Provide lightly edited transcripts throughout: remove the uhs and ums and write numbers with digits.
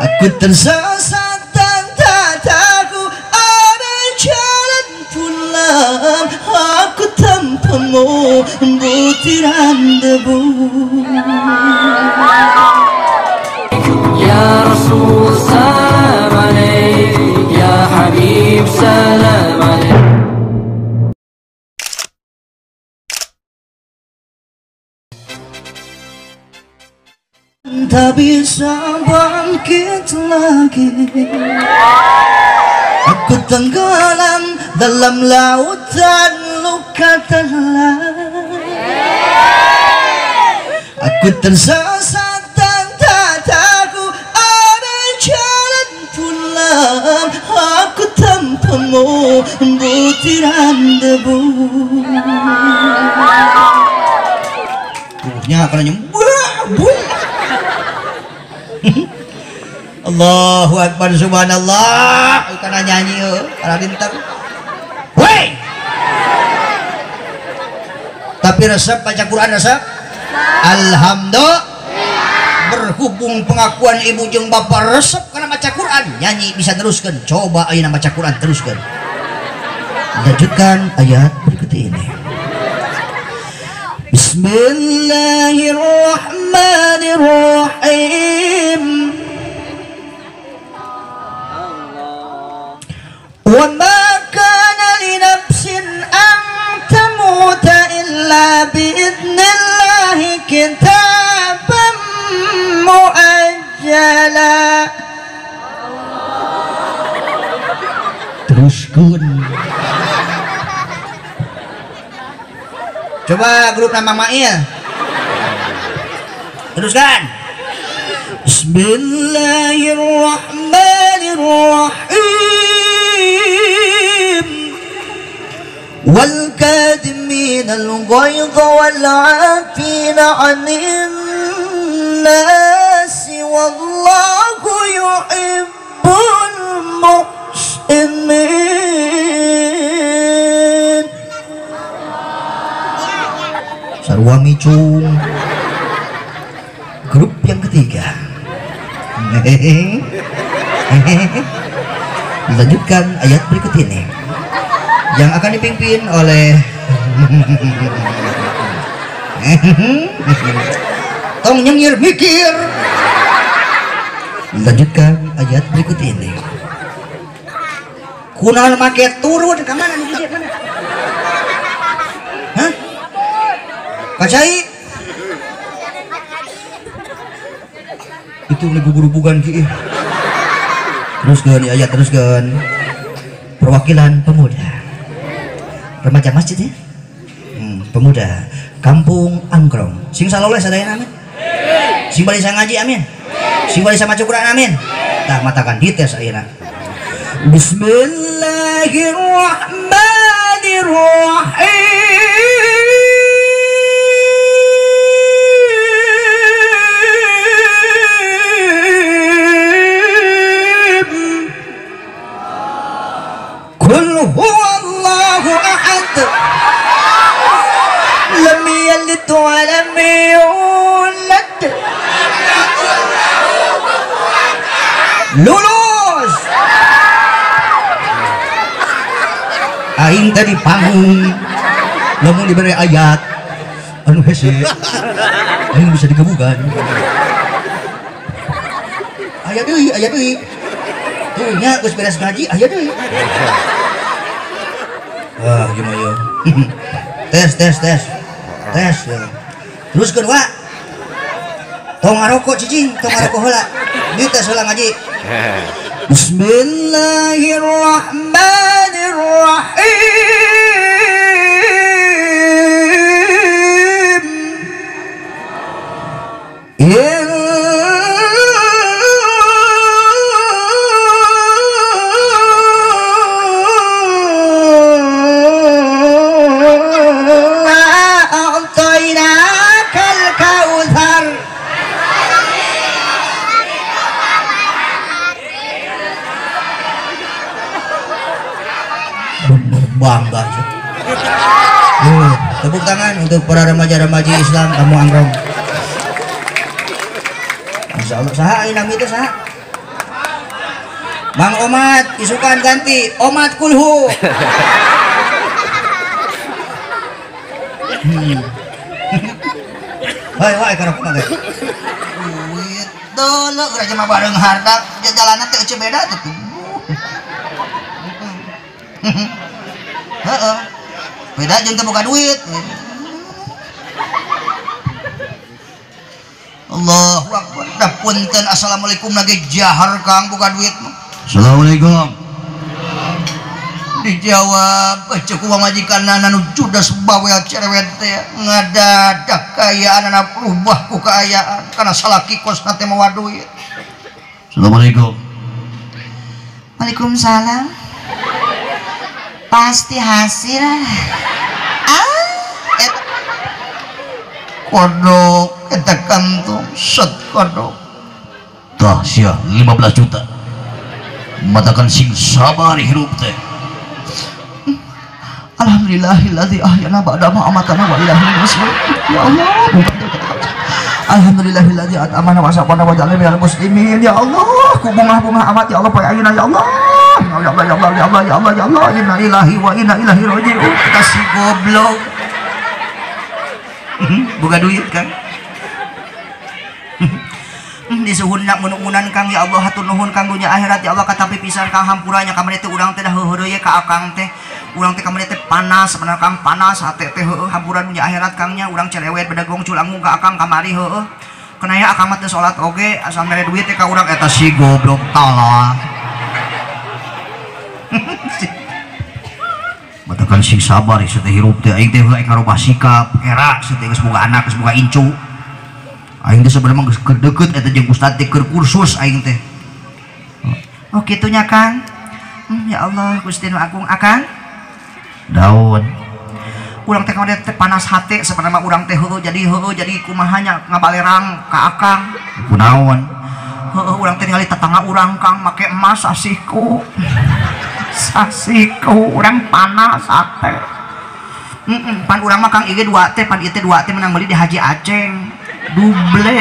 Aku tersesat dan tak tahu ada jalan pulang. Aku tanpamu butiran debu. Ya Rasul salam alaik, Ya Habib salam alaik. Tak bisa bangkit lagi. Aku tenggelam dalam lautan luka dalam. Aku tersesat dan tak tahu ada jalan pulang. Aku tanpamu butiran debu. Nya karena nyembah. Allahu Akbar, subhanallah. Karena nyanyi para bintang. Woi. Tapi resep baca Quran resep. Alhamdulillah. Berhubung pengakuan ibu jeung bapak resep karena baca Quran, nyanyi bisa teruskan. Coba ayeuna baca Quran teruskan. Lanjutkan ayat berikut ini. Bismillahirrahmanirrahim. Wa ma kana li nafsin an tamuta illa bi idnillahi kitaban muajjala. Teruskan. Coba grup nama Mail. Teruskan. Bismillahirrahmanirrahim. Wal kadhimina al-ghayza wal 'afina 'anil nasi wallahu yuhibbul muhsinin. Sarwa micung. Grup yang ketiga. Lanjutkan ayat berikut ini yang akan dipimpin oleh tong nyengir mikir. Lanjutkan ayat berikut ini. Kunal make turun ke mana nih dia mana? Hah? Kacai itu buru-burugan ki. Teruskan ayat, teruskan. Perwakilan pemuda remaja masjid ya. Pemuda Kampung Angkrong. Sing saloleh sadaya amin. Sing balik sa ngaji amin. Sing balik sa maca Quran amin. Tah matakan dites ayeuna. Bismillahirrahmanirrahim. Qul huwallahu ahad. Lam yalid wa lam yulad. Lulus. Aing tadi panggung lamun diberi ayat anu hese aing bisa digebukan. Ayat deui tuh nya geus beres ngaji ayat deui. Wah gimana ya. tes ya. Teruskeun wa tong ngarokok cicing, tong ngarokok heula dites heula ngaji. Bismillahirrahmanirrahim. Bangga sih. Tepuk tangan untuk para remaja-remaji Islam Kampung Angkrong. Masya Allah, saha ini nama itu saha? Mang Omat isukan ganti Omat Kulhu. Wah karena kumaha duit dolo urang mah bareng harta jalanan teh ece beda tuh. Heeh. Beda jeung teu boga duit. Allahu Akbar. Da punten assalamualaikum lagi jahar Kang boga duit mah. Assalamualaikum. Dijawab cek ku majikanna nu judas bawe cerewet teh ngadadak kayaan anak rubah ku kaayaan kana salaki kosna teh mawa duit. Assalamualaikum. Waalaikumsalam. Pasti hasil. Kodok eta kantong set kodok. Tah sia 15 juta. Matakan sing sabar hirup teh. Alhamdulillahilladzi ahyana ba'da ma amatana wa ilaihi nusyur. Ya Allah, alhamdulillahilladzi at'amana wa saqana wa ja'alna minal muslimin. Ya Allah, ku bunga-bunga amat ya Allah poe ayeuna ya Allah. Ya Allah ya Allah ya Allah ya Allah ya Allah, inna lillahi wa inna ilaihi raji'un. Kasih goblok. Boga duit Kang. Disuhunna munuh-munan Kang ya Allah hatur nuhun kanggonya akhirat ya Allah katapi pisan Kang hampuranya kamari teh urang teh dah heureul ye ka Akang teh. Urang teh kamari teh panas sebenarnya Kang panas hate teh heueuh hampuran nya akhirat Kangnya urang cerewet bedagong culangung ka Akang kamari heueuh. Kenaya Akang mah teu salat oge asal mere duit teh ka urang eta si goblok tala. Batakan sing sabar ieu teh hirup teh aing teh heueuh karobah sikap era teh geus boga anak geus boga incu. Aing teh sebenarnya mah geus deukeut eta jeung ustad teh keur kursus aing teh. Oh kitu nya Kang. Ya Allah Gusti Nu Agung Akang. Daun. Urang teh kamari teh panas hate sebenarnya mah urang teh heueuh jadi kumaha nya ngabalerang ka Akang. Kunaon? Heueuh urang teh ningali tetangga urang Kang make emas sasiku. Sasiku urang panas hate. Pan urang mah Kang ieu dua teh pan ieu teh dua teh menang beli di Haji Aceng. Duble.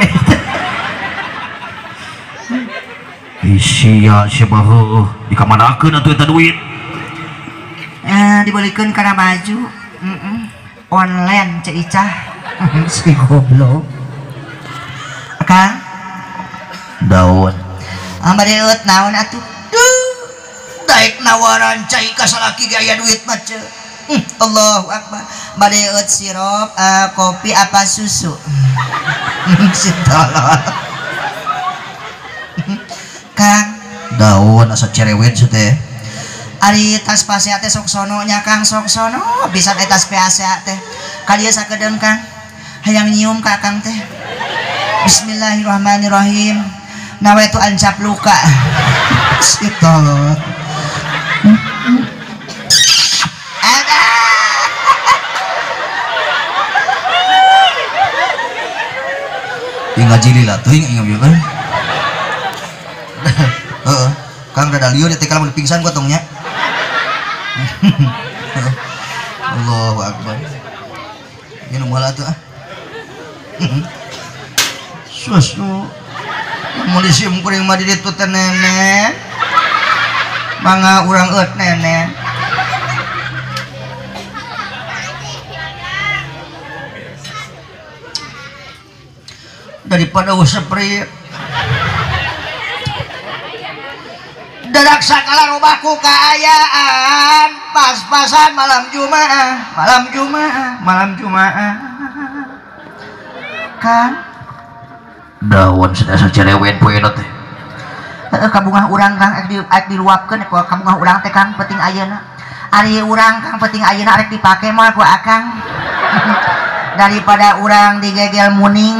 Isia siapa heueuh dikamanakeun atuh eta duit. Dibelikan karena baju online Cek Icah. Si goblok Akang daun ambadeut naon atuh daek nawaran cai ka salaki ge aya duit mah ce. Allahu Akbar. Badeut sirup kopi apa susu. Si tolol Kang daun asa cerewet teh. Ari tas pasea teh sok sono nya Kang sok sono bisa tas pasea teh ka dieu sakedeung Kang hayang nyium ka Kang teh. Bismillahirrahmanirrahim nawaitu ancap luka. Si tolol ada tinggal jililah tuh ingat kan. Kang rada liur ya teh kalau pingsan gua tongnya. Allahu Akbar. Ini nomor atuh ah. Susu. Mau disium kuring mah di ditu teh nenek. Mangga urang eut nenek. Daripada useprit. Dadak sakala robahku kaayaan pas-pasan malam Jumaah Kang daun sedasa cerewet poeuna teh kabungah urang Kang ek diluapkeun ku kabungah urang teh Kang penting ayeuna ari urang Kang penting ayeuna arek dipake moal ku Akang daripada urang digegel muning.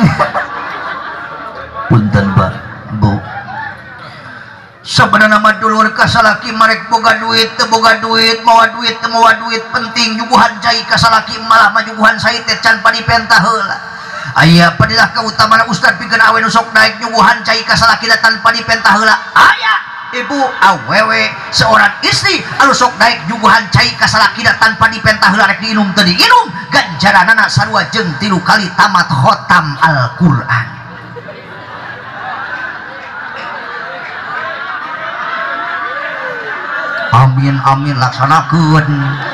Punten Pak Bu sebenarnya mah dulur kasalaki marek boga duit teu boga duit mawa duit penting nyuguhan cai kasalaki malah mah nyuguhan sai teh can padipentah heula aya padilah kautamaan ustad pikeun awe nu sok daek nyuguhan cai kasalaki tanpa dipentah heula aya ibu awewe seorang istri anu sok daek nyuguhan cai kasalaki tanpa dipentah heula rek diinum teu diinum ganjaranana sarua jeung 3 kali tamat khotam Al-Qur'an. amin amin laksanakeun.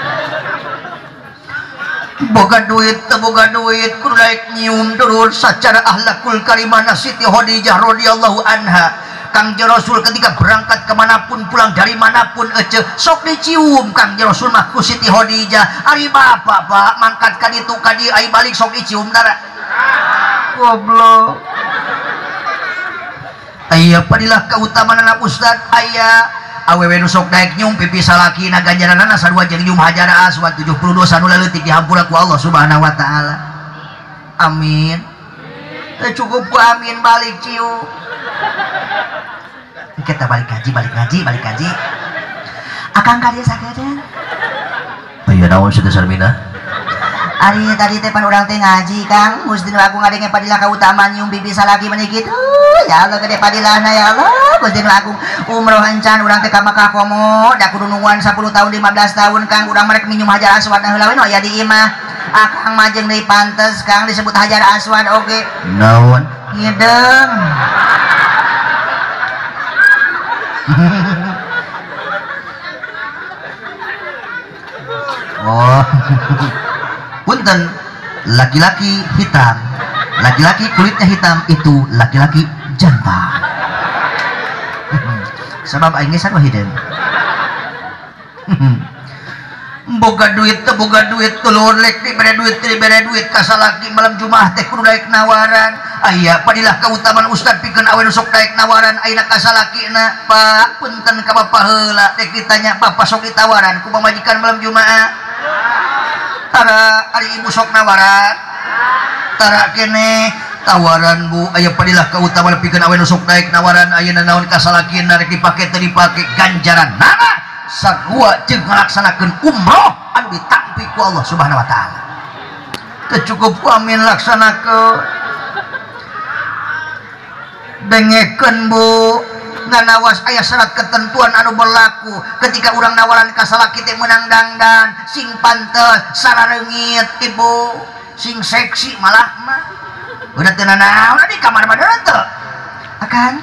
Boga duit kudu daek nyium dulur secara akhlakul karimah Siti Khadijah radhiyallahu anha. Kangjeng Rasul ketika berangkat kemanapun pulang dari manapun sok dicium Kangjeng Rasul mah ku Siti Khadijah. Ari bapak pak mangkat ka ditu ka dieu ai balik sok dicium tara. Goblok. Aya padilah kautamaan Ustaz aya awewe nu sok daek nyum pipi salakina ganjaranna sarua jeung nyum Hajar Aswad 70 dosa nu leutik dihampura ku Allah Subhanahu wa taala. Amin. Teu cukup ku amin balik cium. Kita balik ngaji. Akang ka dieu sakedeung. Aya naon sih Sarmina? Ari tadi teh pan urang teh ngaji Kang, Gusti Nu Agung ngadenge padilah kautamaan nyum bibi salaki meni kitu. Ya Allah gede padilahna ya Allah. Gusti Nu Agung umroh encan urang teh ka Makkah komo, da kudu nungguan 10 tahun 15 tahun Kang urang merek minum Hajar Aswad heula we no aya di imah. Akang mah jeung deui pantes Kang disebut Hajar Aswad oge. Naon? Hideung. Oh. Punten, laki-laki hitam, laki-laki kulitnya hitam itu laki-laki jantan. Sebab aing geus hideung. Boga duit telur lek dibere duit kasalaki malam Jumat teh kudu daek nawaran. Aya padilah kautamaan Ustad pikeun awewe sok daek nawaran ayeuna kasalakina Pak punten ka Bapak heula dek ditanya Bapak sok ditawaran ku pamajikan malam Jumat. Tara ari ibu sok nawaran tara kene tawaran Bu aya padilah kautamaan pikeun awewe sok daek nawaran ayeuna naon kasalakina rek dipake teu dipake ganjaran nana sarua jeung ngalaksanakeun umroh anu ditampi ku Allah Subhanahu wa taala. Teu cukup ku amin laksanakeun dengekeun Bu nganawas aya syarat ketentuan anu berlaku ketika urang nawaran ka salaki teh meunang dangdan sing pantes sarareungit Ibu sing seksi malah mah udah teu naon di kamar mah teu akan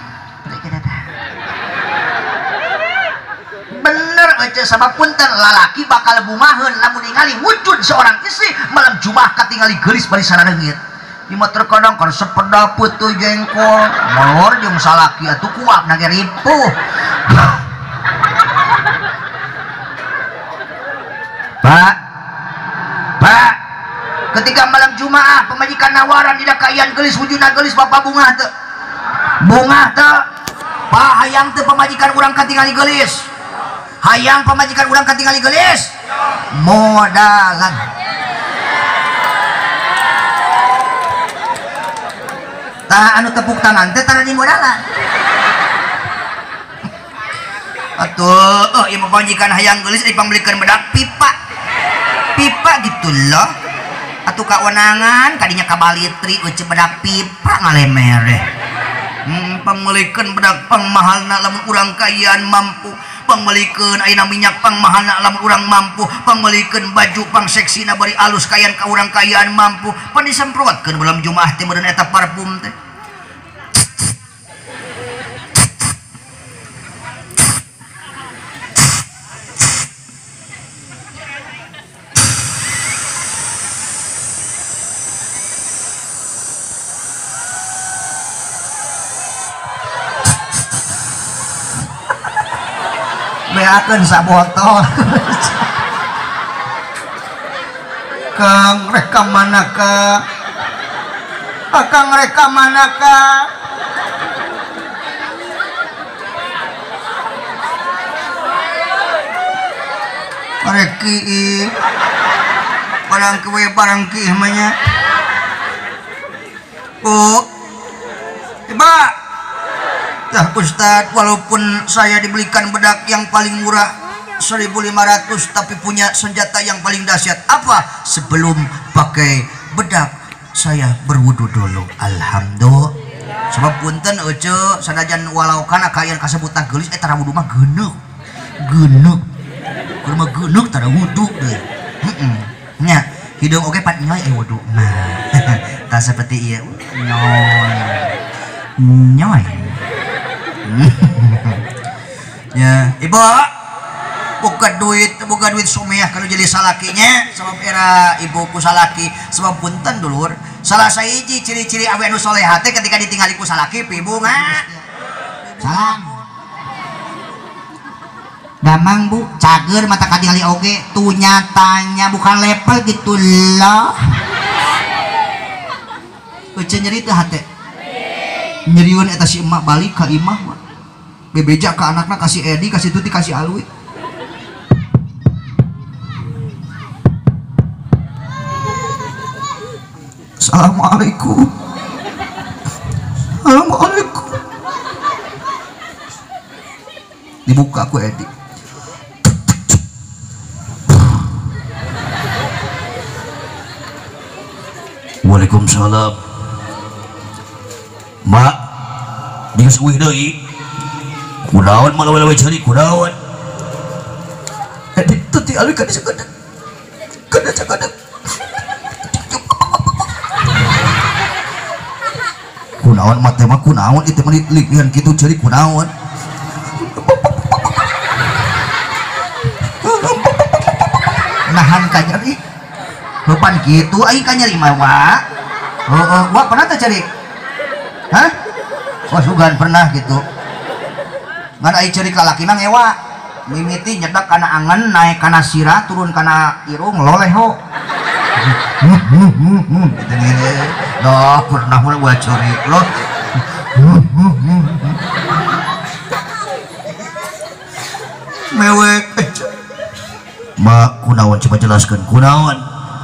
bener aja sabab punten lalaki bakal bumaheun lamun ningali wujud seorang istri malam Jumat katingali geulis bari sarareungit. Ima terkadang kan sepeda peutuh jengkol molor jeung salaki atuh kuat nage ripuh. Pak ketika malam Jumaah pemajikan nawaran di dakayan geulis wujudna geulis Bapak bunga teu Pak hayang teu pemajikan urang katingali geulis hayang pemajikan urang katingali geulis modalan tah anu tepuk tangan teh tara di modalan atuh ieu pamajikan hayang geulis dipamblikeun bedak pipa gitu loh atuh kawenangan kadinya kabalitri eueuh bedak pipa ngalemereh pamulikeun bedak pangmahalna lamun urang kayaan mampu pamulikeun ayeuna minyak pangmahalna lamun urang mampu pamulikeun baju pang seksina bari alus kayan ka urang kayaan mampu pan disemprotkeun bulan Jumaah teh meureun eta parfum teh beakeun sabotol Kang reka manaka Akang reka manaka reki barang kewe barang ki manya Iba Dah Ustadz, walaupun saya dibelikan bedak yang paling murah 1.500 tapi punya senjata yang paling dahsyat. Apa? Sebelum pakai bedak saya berwudu dulu. Alhamdulillah. Sebab punten ece sanajan walau kana kayan kasebut gelis tara wudu mah geuneuh. Geuneuh. Kudu mah geuneuh tara wudu deui. Nya, hidung oge pat nyoy wudu. Nah, tah seperti ieu. Nyoy. Nyoy. Ya, Ibu buka duit sumeah kalau jadi salakinya sebab era ibuku salaki sebab punten dulur salah sahiji ciri-ciri awe anu solehah teh ketika ditinggali ku salaki ibu salam damang bu cager mata kadingali oge tuh nyatanya bukan level gitu loh ece nyeri teh hate nyeriun eta si emak balik ke imah bebeja ke anaknya kasih Edi kasih Tuti kasih Alwi. Assalamualaikum. Assalamualaikum. Dibuka aku Edi. Waalaikumsalam. Mak, dia suwih deui. Kunaon malah wewe cari kunaon. Edi Tuti Alwi kada sakadek. Kada sakadek. Kunaon mah teh mah kunaon itu mah lian kitu cari kunaon. Nahan ka nyeri. Beban kitu aing ka nyeri mah wa. Heeh, wa pernah teh cari? Hah? Wah sugan pernah gitu. Ngan aing cari ka laki mah ngewa. Mimiti nyedak kana angen naik kana sirah turun kana irung loleho. Gitu nih. Dah pernah mulai gua curi loh. Mewek mak kunaon coba jelaskan kunaon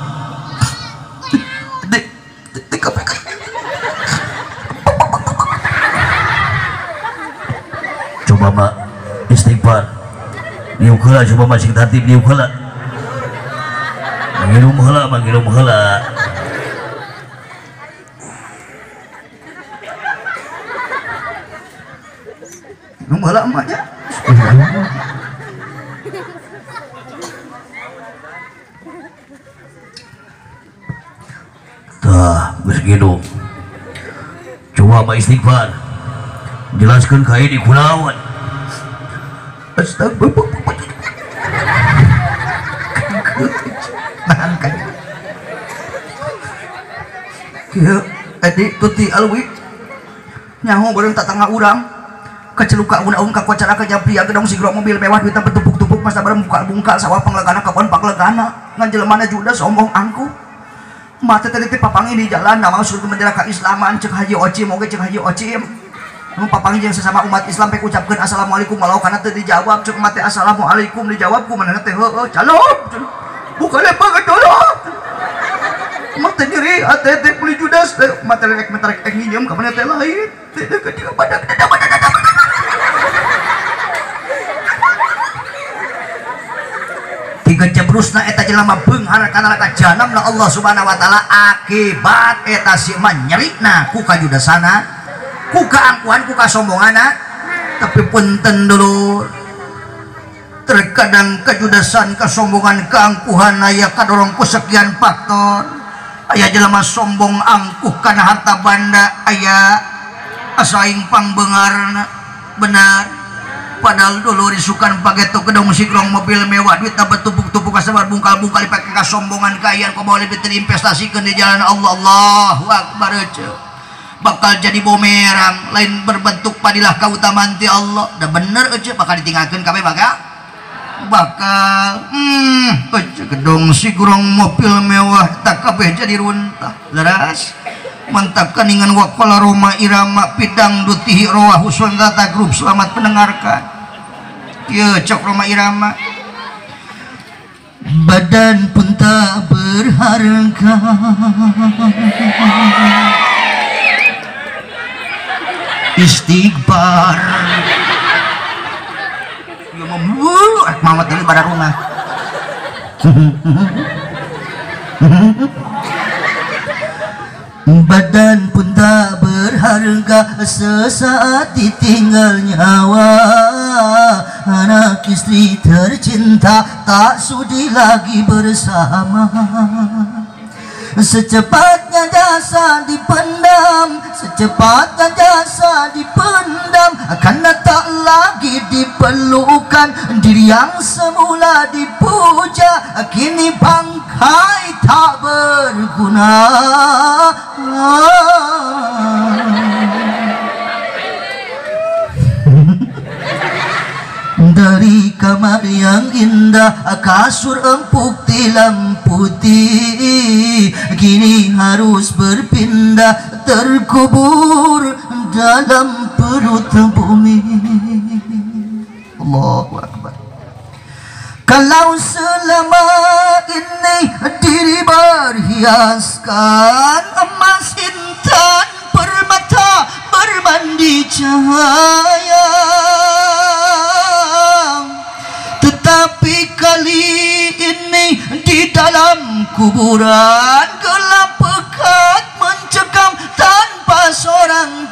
coba mak istighfar diuk heula coba masih tertib diuk heula mangilum heula heula emaknya tah begitu coba mah istighfar jelaskan kayak di kunaon astagfirullah nahan kaya kieu Edi Tuti Alwi nyaho bareng tatangga urang keceluka unaung kakocara kajapria gedong sigrok mobil mewah duitna bertumpuk-tumpuk masa bareng buka-bungka sawah panglegana kapan paklegana ngan jelemana juda sombong angku mata tadi papangi di jalan nama surga bendera keislaman cek Haji Ocim oge cek Haji Ocim papangi jeung sesama umat Islam pe ucapkeun assalamualaikum walau kana teu dijawab cek mate assalamualaikum dijawab ku manehna teh heueuh calom buka lepa gedorot mata nyeri ate beli judas mata rek mentarek nginjem ka maneh teh lain teh ka badak tiga cebrusna eta jelema beunghar kana ka janamna Allah Subhanahu wa taala akibat eta si mah nyerina ku kajudasana ku kaangkuhan ku kasombongana tapi punten dulur terkadang kejudasan kesombongan keangkuhan aya kadorong ku sekian faktor aya jelema sombong angkuh kana harta banda aya asaing pangbeungarna benar padahal dulu disukan pageto gedong sigrong mobil mewah duitna bertumpuk-tumpuk kasabar bungkal-bungkal dipake kasombongan kayaan kok mau lebih terinvestasikan di jalan Allah Allahu Akbar bakal jadi bumerang lain berbentuk padilah kautamaan ti Allah dah bener aja bakal ditinggalkan kabeh bakal gedong sigrong mobil mewah tak kabeh jadi runtah leras mantap kaningan waqala Roma irama pidang dutihi roah husun tata grup selamat mendengarkan ya cok Roma irama badan pun tak berharga istighfar ya mamat dari pada rumah badan pun tak berharga sesaat ditinggal nyawa anak istri tercinta tak sudi lagi bersama Secepatnya jasa dipendam, secepatnya jasa dipendam, karena tak lagi diperlukan. Diri yang semula dipuja kini bangkai tak berguna. Dari kamar yang indah, kasur empuk tilam putih, kini harus berpindah, terkubur dalam perut bumi. Allahu Akbar. Kalau selama ini diri berhiaskan emas, intan, permata, bermandi cahaya, tetapi kali ini di dalam kuburan gelap pekat mencekam tanpa seorang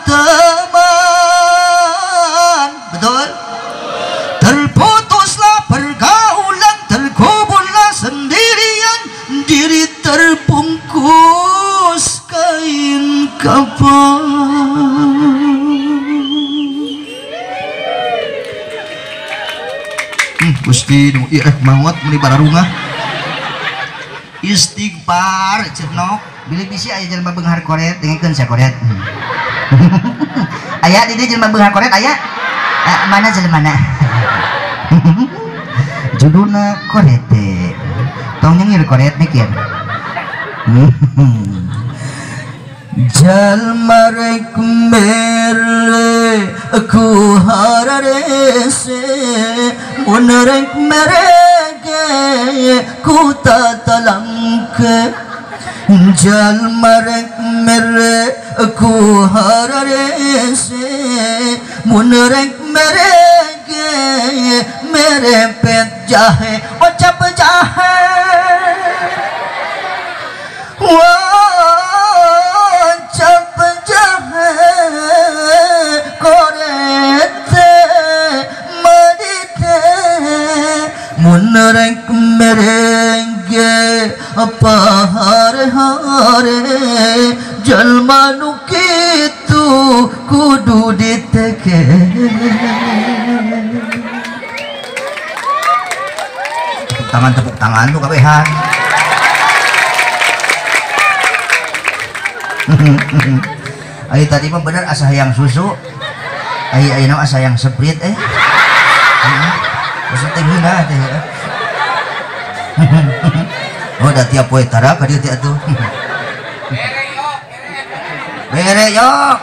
teman. Betul? Terputuslah pergaulan, terkuburlah sendirian, diri terbungkus kain kafan. Gusti nu ieu maot meni bararungah istighfar cenok bilik bisi aya jelema beunghar koret dengekeun sia koret. Aya di dieu jelema beunghar koret aya? Mana jelemana? Judulna koret teh. Tong nyengir koret mikir. Jalma rek merle ku hararese, mun rek merege ku tatalangke. Jalma rek merle ku hararese, mun rek merege merepet jahe ocap jahe. Ocap jahe korete madite, mun rek merenge apa hare-hare, jalma nu kitu kudu diteke. Tepuk tangan lu kabehan. Ayo tadi mah bener asa hayang susu, ayo nama asa hayang seprit susu teh gila teh. Oh dah tiap poe tara ka dieu teh atuh. Bere yok.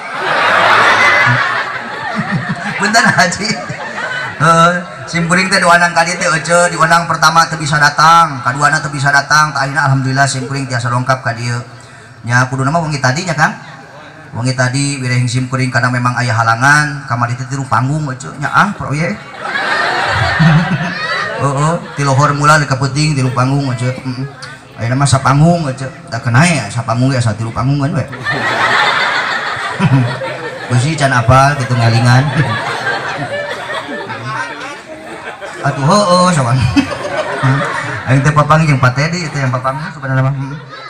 Punten haji. Simkuring teh diwanang kali teh euceul, diwanang pertama teu bisa datang, kaduana teu bisa datang, tah ayeuna alhamdulillah simkuring tiasa lengkap ka dieu. Nya kudu nama wengi tadi nya Kang. Wengi tadi wirehing simkuring karena memang aya halangan, kamari teh tilu panggung euceul nya proyek. Heeh, ti lohor mula ka peuting tilu panggung euceul. Ayeuna mah sapanggung euceul. Da kenae sapanggung asa tilu panggungan we. Beusi can apal kitu ngalingan. Atuh heuh sawan. Aing teh papang jeung Pak Tedi teh yang papang sebenarnya mah.